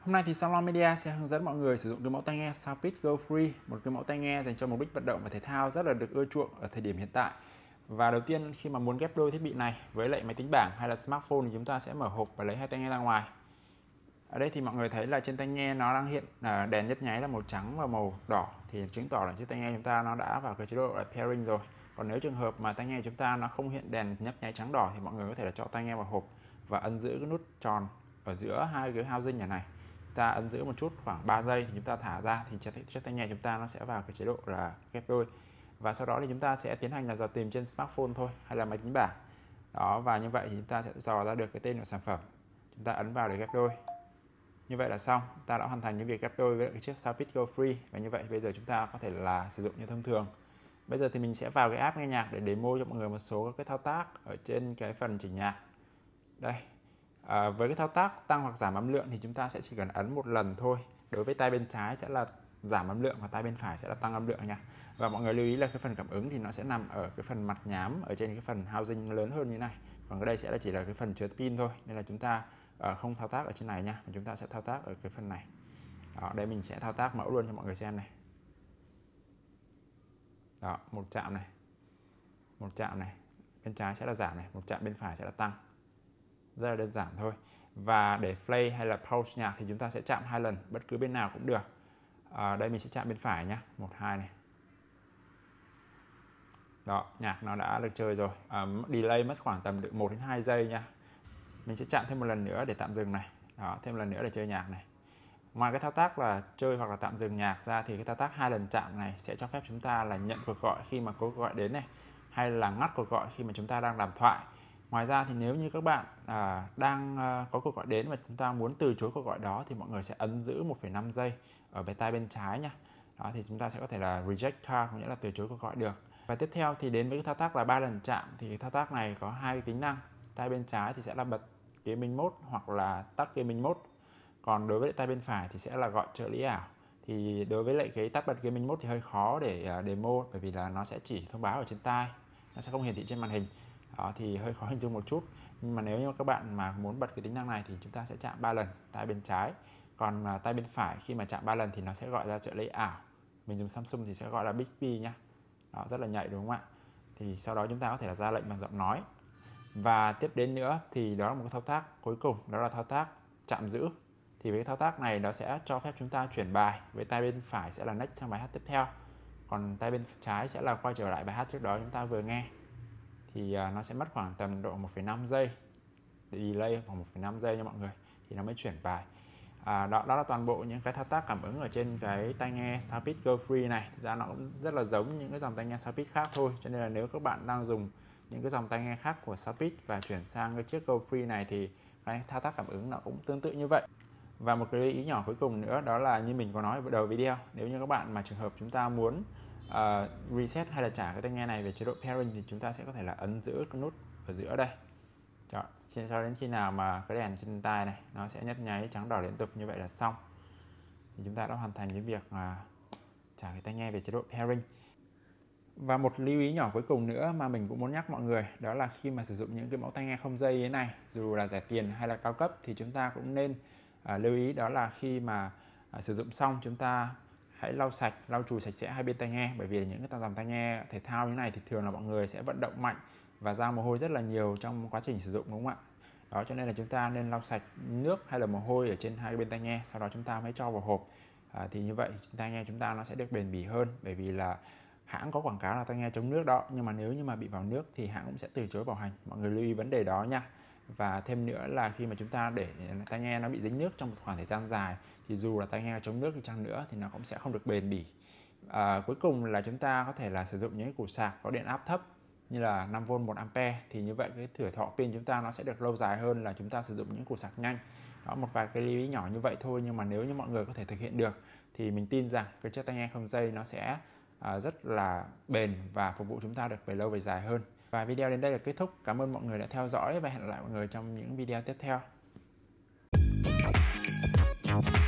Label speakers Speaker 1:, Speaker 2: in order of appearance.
Speaker 1: Hôm nay thì Salon Media sẽ hướng dẫn mọi người sử dụng cái mẫu tai nghe Soundpeak Go Free, một cái mẫu tai nghe dành cho mục đích vận động và thể thao rất là được ưa chuộng ở thời điểm hiện tại. Và đầu tiên khi mà muốn ghép đôi thiết bị này với lại máy tính bảng hay là smartphone thì chúng ta sẽ mở hộp và lấy hai tai nghe ra ngoài. Ở đây thì mọi người thấy là trên tai nghe nó đang hiện đèn nhấp nháy là màu trắng và màu đỏ, thì chứng tỏ là chiếc tai nghe chúng ta nó đã vào cái chế độ pairing rồi. Còn nếu trường hợp mà tai nghe chúng ta nó không hiện đèn nhấp nháy trắng đỏ thì mọi người có thể là cho tai nghe vào hộp và ấn giữ cái nút tròn ở giữa hai cái housing này. Ta ấn giữ một chút khoảng 3 giây thì chúng ta thả ra thì chiếc tai nghe chúng ta nó sẽ vào cái chế độ là ghép đôi. Và sau đó thì chúng ta sẽ tiến hành là dò tìm trên smartphone thôi hay là máy tính bảng. Đó, và như vậy thì chúng ta sẽ dò ra được cái tên của sản phẩm. Chúng ta ấn vào để ghép đôi. Như vậy là xong, ta đã hoàn thành những việc ghép đôi với cái chiếc Soundpeak Go Free. Và như vậy bây giờ chúng ta có thể là sử dụng như thông thường. Bây giờ thì mình sẽ vào cái app nghe nhạc để demo cho mọi người một số các cái thao tác ở trên cái phần chỉnh nhạc. Đây. Với cái thao tác tăng hoặc giảm âm lượng thì chúng ta sẽ chỉ cần ấn một lần thôi. Đối với tay bên trái sẽ là giảm âm lượng và tay bên phải sẽ là tăng âm lượng nha. Và mọi người lưu ý là cái phần cảm ứng thì nó sẽ nằm ở cái phần mặt nhám ở trên cái phần housing lớn hơn như thế này. Còn ở đây sẽ là chỉ là cái phần chứa pin thôi, nên là chúng ta không thao tác ở trên này nha, chúng ta sẽ thao tác ở cái phần này. Đó, đây mình sẽ thao tác mẫu luôn cho mọi người xem này. Đó, một chạm này. Một chạm này, bên trái sẽ là giảm này, một chạm bên phải sẽ là tăng. Rất là đơn giản thôi. Và để play hay là pause nhạc thì chúng ta sẽ chạm 2 lần, bất cứ bên nào cũng được. Đây mình sẽ chạm bên phải nhé, 1, 2 này. Đó, nhạc nó đã được chơi rồi. Delay mất khoảng tầm 1 đến 2 giây nha. Mình sẽ chạm thêm một lần nữa để tạm dừng này. Đó, thêm một lần nữa để chơi nhạc này. Ngoài cái thao tác là chơi hoặc là tạm dừng nhạc ra thì cái thao tác 2 lần chạm này sẽ cho phép chúng ta là nhận cuộc gọi khi mà có cuộc gọi đến này, hay là ngắt cuộc gọi khi mà chúng ta đang làm thoại. Ngoài ra thì nếu như các bạn đang có cuộc gọi đến và chúng ta muốn từ chối cuộc gọi đó thì mọi người sẽ ấn giữ 1,5 giây ở bên tay bên trái nha. Đó thì chúng ta sẽ có thể là reject call, có nghĩa là từ chối cuộc gọi được. Và tiếp theo thì đến với cái thao tác là 3 lần chạm thì cái thao tác này có hai cái tính năng. Tay bên trái thì sẽ là bật gaming mode hoặc là tắt gaming mode. Còn đối với tay bên phải thì sẽ là gọi trợ lý ảo. Thì đối với lại cái tắt bật gaming mode thì hơi khó để demo, bởi vì là nó sẽ chỉ thông báo ở trên tai, nó sẽ không hiển thị trên màn hình. Đó thì hơi khó hình dung một chút. Nhưng mà nếu như các bạn mà muốn bật cái tính năng này thì chúng ta sẽ chạm 3 lần tay bên trái. Còn tay bên phải khi mà chạm 3 lần thì nó sẽ gọi ra trợ lý ảo. Mình dùng Samsung thì sẽ gọi là Bixby nhá. Đó, rất là nhạy đúng không ạ? Thì sau đó chúng ta có thể là ra lệnh bằng giọng nói. Và tiếp đến nữa thì đó là một cái thao tác cuối cùng, đó là thao tác chạm giữ. Thì với cái thao tác này nó sẽ cho phép chúng ta chuyển bài. Với tay bên phải sẽ là next sang bài hát tiếp theo. Còn tay bên trái sẽ là quay trở lại bài hát trước đó chúng ta vừa nghe. Thì nó sẽ mất khoảng tầm độ 1,5 giây, delay khoảng 1,5 giây nha mọi người, thì nó mới chuyển bài. Đó là toàn bộ những cái thao tác cảm ứng ở trên cái tai nghe Soundpeak Go Free này. Thực ra nó cũng rất là giống những cái dòng tai nghe Soundpeak khác thôi, cho nên là nếu các bạn đang dùng những cái dòng tai nghe khác của Soundpeak và chuyển sang cái chiếc Go Free này thì cái thao tác cảm ứng nó cũng tương tự như vậy. Và một cái ý nhỏ cuối cùng nữa đó là như mình có nói ở đầu video, nếu như các bạn mà trường hợp chúng ta muốn reset hay là trả cái tai nghe này về chế độ pairing thì chúng ta sẽ có thể là ấn giữ cái nút ở giữa đây cho đến khi nào mà cái đèn trên tai này nó sẽ nhấp nháy trắng đỏ liên tục, như vậy là xong. Thì chúng ta đã hoàn thành cái việc trả cái tai nghe về chế độ pairing. Và một lưu ý nhỏ cuối cùng nữa mà mình cũng muốn nhắc mọi người, đó là khi mà sử dụng những cái mẫu tai nghe không dây như thế này, dù là rẻ tiền hay là cao cấp, thì chúng ta cũng nên lưu ý, đó là khi mà sử dụng xong chúng ta hãy lau chùi sạch sẽ hai bên tai nghe. Bởi vì những cái dòng tai nghe thể thao như này thì thường là mọi người sẽ vận động mạnh và ra mồ hôi rất là nhiều trong quá trình sử dụng, đúng không ạ? Đó, cho nên là chúng ta nên lau sạch nước hay là mồ hôi ở trên hai bên tai nghe, sau đó chúng ta mới cho vào hộp. Thì như vậy tai nghe chúng ta nó sẽ được bền bỉ hơn, bởi vì là hãng có quảng cáo là tai nghe chống nước đó, nhưng mà nếu như mà bị vào nước thì hãng cũng sẽ từ chối bảo hành. Mọi người lưu ý vấn đề đó nha. Và thêm nữa là khi mà chúng ta để tai nghe nó bị dính nước trong một khoảng thời gian dài thì dù là tai nghe chống nước thì chăng nữa thì nó cũng sẽ không được bền bỉ. Cuối cùng là chúng ta có thể là sử dụng những củ sạc có điện áp thấp như là 5V 1A, thì như vậy cái tuổi thọ pin chúng ta nó sẽ được lâu dài hơn là chúng ta sử dụng những củ sạc nhanh. Đó, một vài cái lưu ý nhỏ như vậy thôi, nhưng mà nếu như mọi người có thể thực hiện được thì mình tin rằng cái chiếc tai nghe không dây nó sẽ rất là bền và phục vụ chúng ta được về lâu về dài hơn. Và video đến đây là kết thúc. Cảm ơn mọi người đã theo dõi và hẹn gặp lại mọi người trong những video tiếp theo.